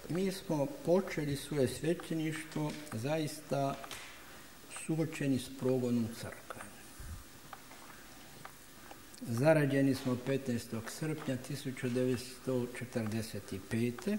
mi smo počeli svoje svećeništvo zaista suočeni s progonom crkve. Zarađeni smo 15. srpnja 1945.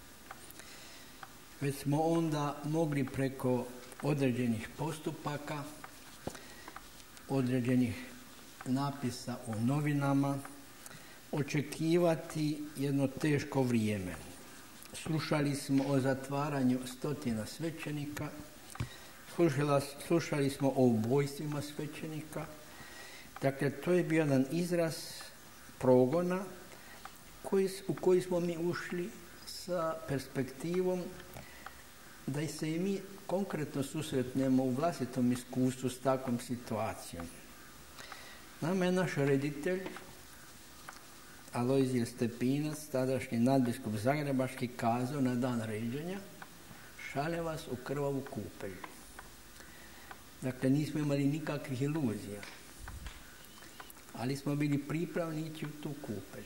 Već smo onda mogli preko određenih postupaka, određenih napisa u novinama, očekivati jedno teško vrijeme. Slušali smo o zatvaranju stotina svećenika, slušali smo o ubojstvima svećenika. Dakle, to je bio jedan izraz progona u koji smo mi ušli sa perspektivom da se i mi konkretno susretnemo u vlastitom iskustvu s takvom situacijom. Nama je naš reditelj, Alojzije Stepinac, tadašnji nadbiskup zagrebački, kazao na dan ređenja: šaljem vas u krvavu kupelj. Dakle, nismo imali nikakvih iluzija, ali smo bili pripravni ići u tu kupelj.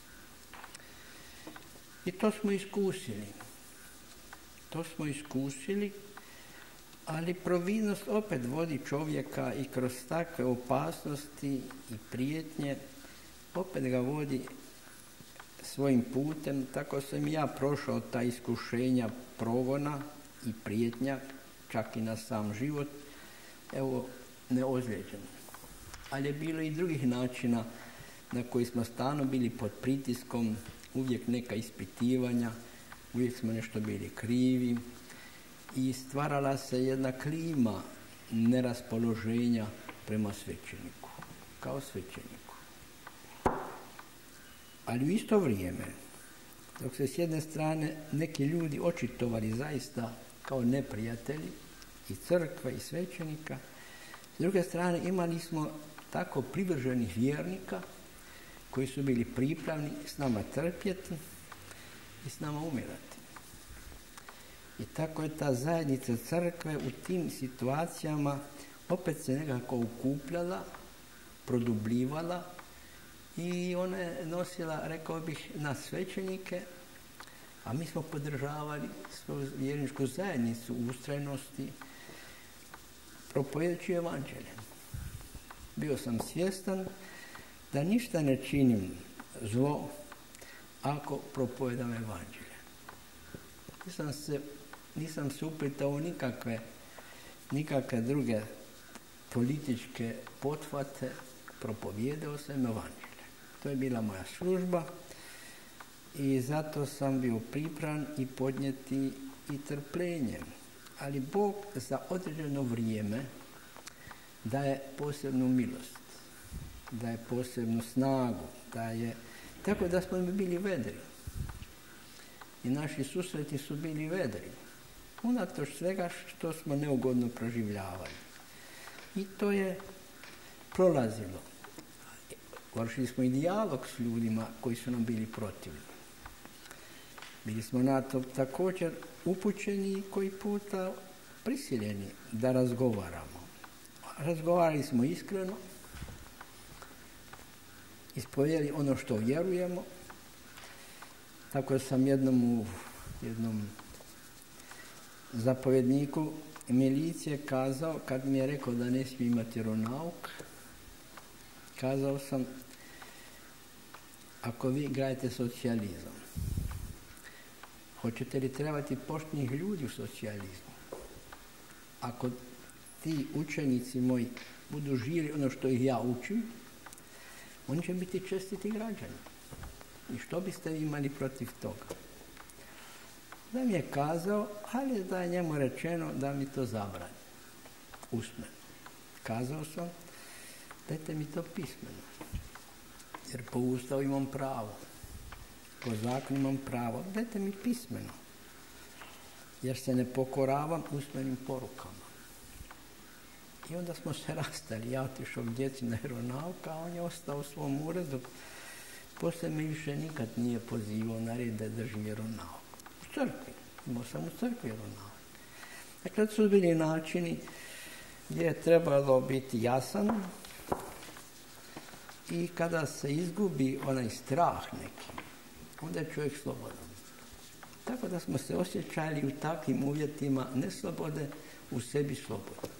I to smo iskusili. Ali providnost opet vodi čovjeka i kroz takve opasnosti i prijetnje, opet ga vodi svojim putem. Tako sam i ja prošao ta iskušenja progona i prijetnja, čak i na sam život, evo, neozlijeđen. Ali je bilo i drugih načina na koji smo stalno bili pod pritiskom, uvijek neka ispitivanja, uvijek smo nešto bili krivi i stvarala se jedna klima neraspoloženja prema svećeniku, kao svećeniku. Ali u isto vrijeme, dok se s jedne strane neki ljudi očitovali zaista kao neprijatelji i crkve i svećenika, s druge strane imali smo tako privrženih vjernika koji su bili pripravni s nama trpjeti i s nama umirati. I tako je ta zajednica crkve u tim situacijama opet se nekako ukupljala, produbljivala i ona je nosila, rekao bih, na svećenike, a mi smo podržavali svoju vjerničku zajednicu u ustrajnosti propovijedajući evanđelje. Bio sam svjestan da ništa ne činim zlo ako propovijedam evanđelje. Nisam se uplitao u nikakve druge političke pothvate, propovijedao sam evanđelje. To je bila moja služba i zato sam bio pripravan i podnijeti i trpljenje. Ali Bog za određeno vrijeme daje posebnu milost, daje posebnu snagu, tako da smo mi bili vedri. I naši susreti su bili vedri, unatoč svega što smo neugodno proživljavali. I to je prolazilo. Vršili smo i dijalog s ljudima koji su nam bili protivni. Bili smo na to također upućeni i koji puta prisiljeni da razgovaramo. Razgovarali smo iskreno, ispovjedali ono što vjerujemo. Tako sam jednom zapovjedniku milicije kazao, kad mi je rekao da ne smije imati vjeronauk, kazao sam: ako vi gradite socijalizam, hoćete li trebati poštenih ljudi u socijalizmu? Ako ti učenici moji budu živjeli ono što ih ja učim, oni će biti čestiti građani. I što biste vi imali protiv toga? Da mi je kazao, ali da je njemu rečeno da mi to zabrani. Usmeno. Kazao sam: dajte mi to pismeno. Jer po Ustavu imam pravo. Po zakonu imam pravo. Dajte mi pismeno. Jer se ne pokoravam usmenim porukama. I onda smo se rastali. Ja otišao k djeci na vjeronauk, a on je ostao u svom uredu. Poslije me više nikad nije pozivao na red da držim vjeronauk. U crkvi. Imao sam u crkvi vjeronauk. Dakle, to su bili načini gdje je trebalo biti jasan i kada se izgubi onaj strah neki, onda je čovjek slobodan. Tako da smo se osjećali u takvim uvjetima neslobode u sebi slobodno.